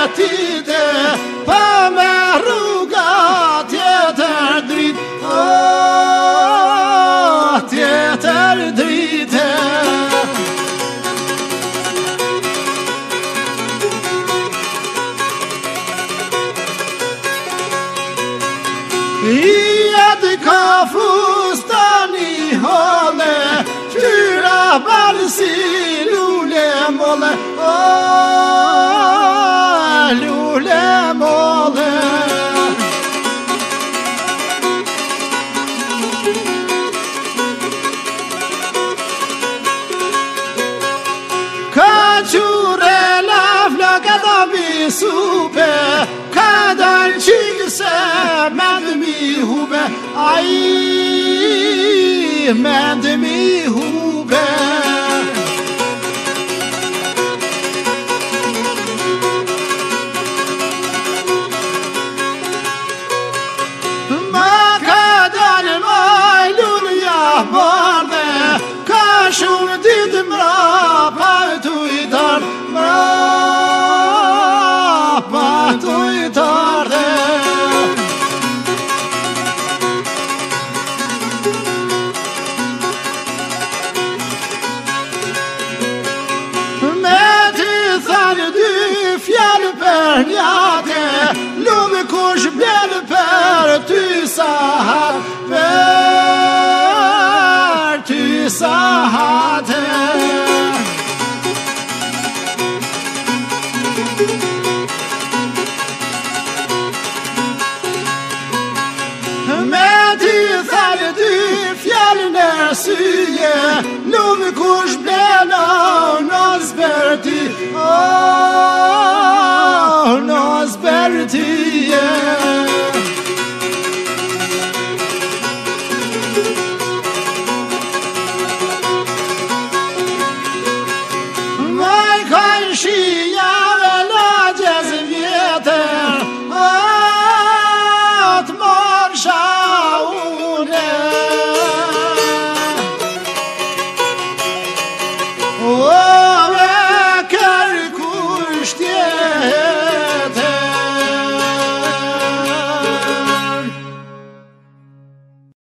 jetite pa me rruga tjetër drit, tjetër drite. Jetë ka fustani hole, qyra balë si lule mole, lule mole. Ka qure la flaka da bisupe, ka dal qikë se mendë mi hube, ai mendë mi hube. Ma ka dal majlun ja bardhe, ka shumë ditë mrapa tu i tardë, mrapa tu i tardhe. Per njate, lume kush bjerë per ty sahat, per ty sahate. Me ty thale dy fjallë në syje, lume kush bjerë në zberti, nos berti.